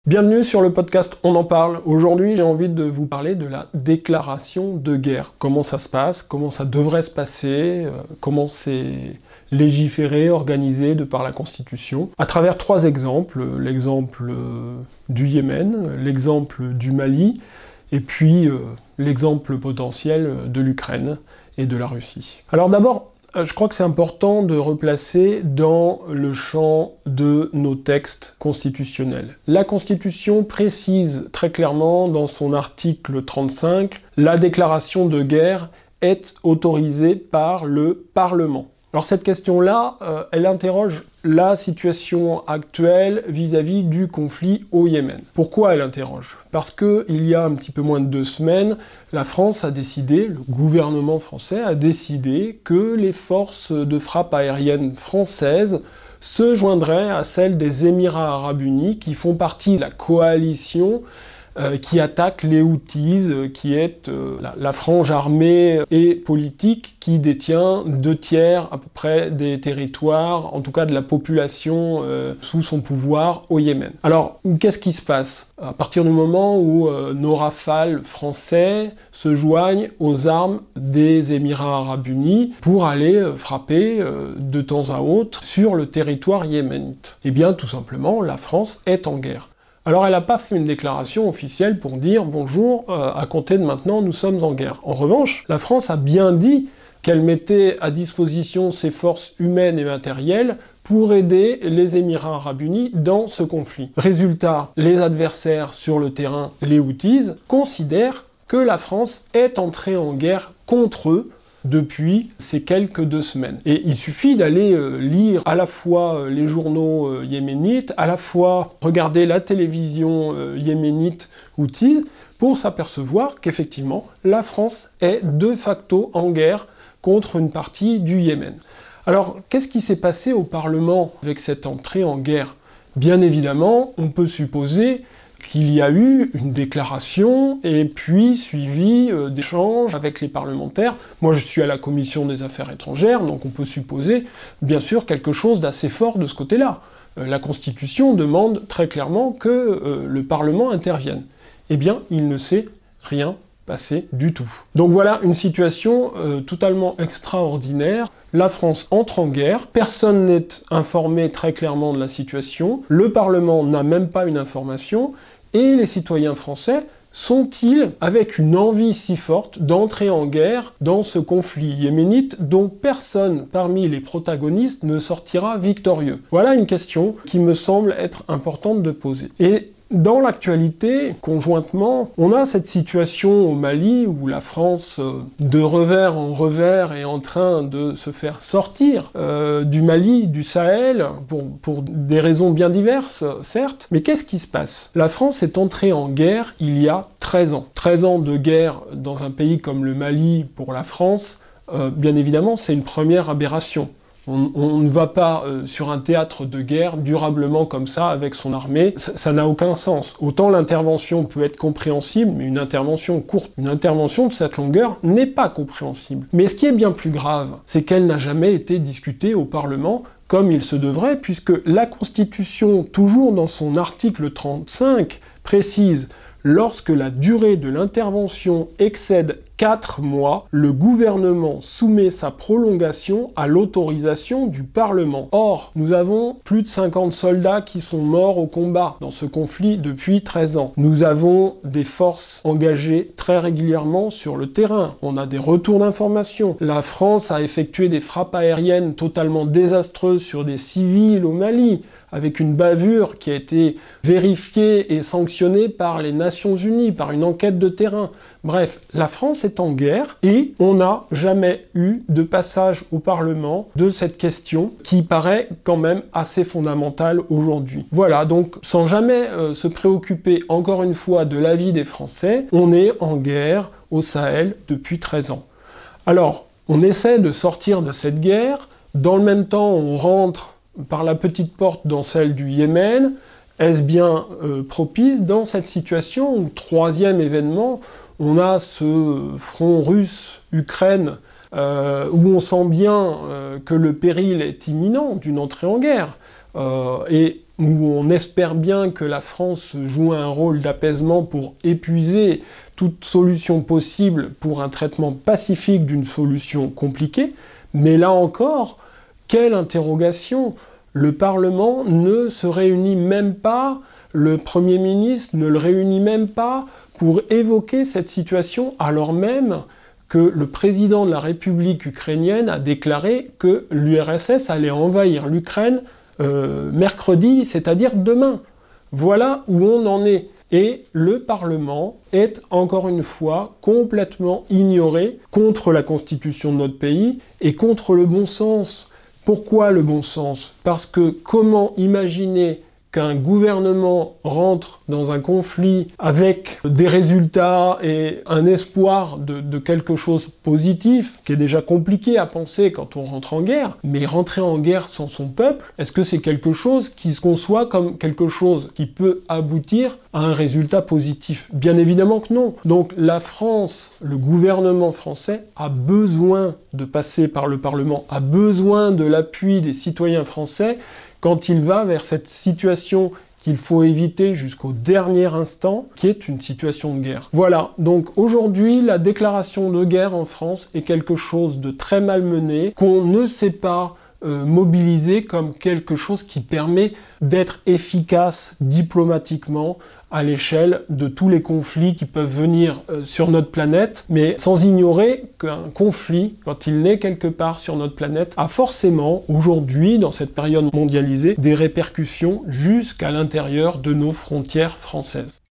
Bienvenue sur le podcast On en parle. Aujourd'hui, j'ai envie de vous parler de la déclaration de guerre. Comment ça se passe, comment ça devrait se passer, comment c'est légiféré, organisé de par la Constitution. À travers trois exemples, l'exemple du Yémen, l'exemple du Mali, et puis l'exemple potentiel de l'Ukraine et de la Russie. Alors d'abord, je crois que c'est important de replacer dans le champ de nos textes constitutionnels. La Constitution précise très clairement dans son article 35 « La déclaration de guerre est autorisée par le Parlement ». Alors cette question-là, elle interroge la situation actuelle vis-à-vis du conflit au Yémen. Pourquoi elle interroge? Parce qu'il y a un petit peu moins de 2 semaines, la France a décidé, le gouvernement français a décidé que les forces de frappe aérienne françaises se joindraient à celles des Émirats arabes unis qui font partie de la coalition qui attaque les Houthis, qui est la frange armée et politique qui détient 2/3 à peu près des territoires, en tout cas de la population sous son pouvoir au Yémen. Alors, qu'est-ce qui se passe? À partir du moment où nos rafales français se joignent aux armes des Émirats arabes unis pour aller frapper de temps à autre sur le territoire yéménite. Eh bien, tout simplement, la France est en guerre. Alors elle n'a pas fait une déclaration officielle pour dire « Bonjour, à compter de maintenant, nous sommes en guerre ». En revanche, la France a bien dit qu'elle mettait à disposition ses forces humaines et matérielles pour aider les Émirats arabes unis dans ce conflit. Résultat, les adversaires sur le terrain, les Houthis, considèrent que la France est entrée en guerre contre eux depuis ces quelques 2 semaines. Et il suffit d'aller lire à la fois les journaux yéménites, à la fois regarder la télévision yéménite Houthis, pour s'apercevoir qu'effectivement, la France est de facto en guerre contre une partie du Yémen. Alors, qu'est-ce qui s'est passé au Parlement avec cette entrée en guerre? Bien évidemment, on peut supposer qu'il y a eu une déclaration et puis suivi d'échanges avec les parlementaires. Moi je suis à la Commission des Affaires étrangères, donc on peut supposer bien sûr quelque chose d'assez fort de ce côté-là. La Constitution demande très clairement que le Parlement intervienne. Eh bien, il ne s'est rien passé du tout. Donc voilà une situation totalement extraordinaire. La France entre en guerre, personne n'est informé très clairement de la situation, le Parlement n'a même pas une information, et les citoyens français sont-ils avec une envie si forte d'entrer en guerre dans ce conflit yéménite dont personne parmi les protagonistes ne sortira victorieux? Voilà une question qui me semble être importante de poser. Et dans l'actualité, conjointement, on a cette situation au Mali où la France, de revers en revers, est en train de se faire sortir du Mali, du Sahel, pour des raisons bien diverses, certes, mais qu'est-ce qui se passe? La France est entrée en guerre il y a 13 ans. 13 ans de guerre dans un pays comme le Mali pour la France, bien évidemment, c'est une première aberration. On ne va pas sur un théâtre de guerre durablement comme ça avec son armée, ça n'a aucun sens. Autant l'intervention peut être compréhensible, mais une intervention courte, une intervention de cette longueur n'est pas compréhensible. Mais ce qui est bien plus grave, c'est qu'elle n'a jamais été discutée au Parlement comme il se devrait, puisque la Constitution, toujours dans son article 35, précise « Lorsque la durée de l'intervention excède 4 mois, le gouvernement soumet sa prolongation à l'autorisation du Parlement. » Or, nous avons plus de 50 soldats qui sont morts au combat dans ce conflit depuis 13 ans. Nous avons des forces engagées très régulièrement sur le terrain. On a des retours d'informations. La France a effectué des frappes aériennes totalement désastreuses sur des civils au Mali, avec une bavure qui a été vérifiée et sanctionnée par les Nations Unies, par une enquête de terrain. Bref, la France est en guerre et on n'a jamais eu de passage au Parlement de cette question qui paraît quand même assez fondamentale aujourd'hui. Voilà, donc sans jamais se préoccuper encore une fois de l'avis des Français, on est en guerre au Sahel depuis 13 ans. Alors, on essaie de sortir de cette guerre, dans le même temps on rentre par la petite porte dans celle du Yémen. Est-ce bien propice dans cette situation où, troisième événement, on a ce front russe-Ukraine où on sent bien que le péril est imminent d'une entrée en guerre, et où on espère bien que la France joue un rôle d'apaisement pour épuiser toute solution possible pour un traitement pacifique d'une solution compliquée. Mais là encore, quelle interrogation! Le Parlement ne se réunit même pas, le Premier ministre ne le réunit même pas pour évoquer cette situation, alors même que le président de la République ukrainienne a déclaré que l'URSS allait envahir l'Ukraine mercredi, c'est-à-dire demain. Voilà où on en est. Et le Parlement est, encore une fois, complètement ignoré contre la Constitution de notre pays et contre le bon sens. Pourquoi le bon sens? Parce que comment imaginer qu'un gouvernement rentre dans un conflit avec des résultats et un espoir de quelque chose de positif, qui est déjà compliqué à penser quand on rentre en guerre, mais rentrer en guerre sans son peuple, est-ce que c'est quelque chose qui se conçoit comme quelque chose qui peut aboutir à un résultat positif? Bien évidemment que non. Donc la France, le gouvernement français, a besoin de passer par le Parlement, a besoin de l'appui des citoyens français quand il va vers cette situation qu'il faut éviter jusqu'au dernier instant, qui est une situation de guerre. Voilà, donc aujourd'hui, la déclaration de guerre en France est quelque chose de très malmené, qu'on ne sait pas mobiliser comme quelque chose qui permet d'être efficace diplomatiquement à l'échelle de tous les conflits qui peuvent venir sur notre planète, mais sans ignorer qu'un conflit, quand il naît quelque part sur notre planète, a forcément, aujourd'hui, dans cette période mondialisée, des répercussions jusqu'à l'intérieur de nos frontières françaises.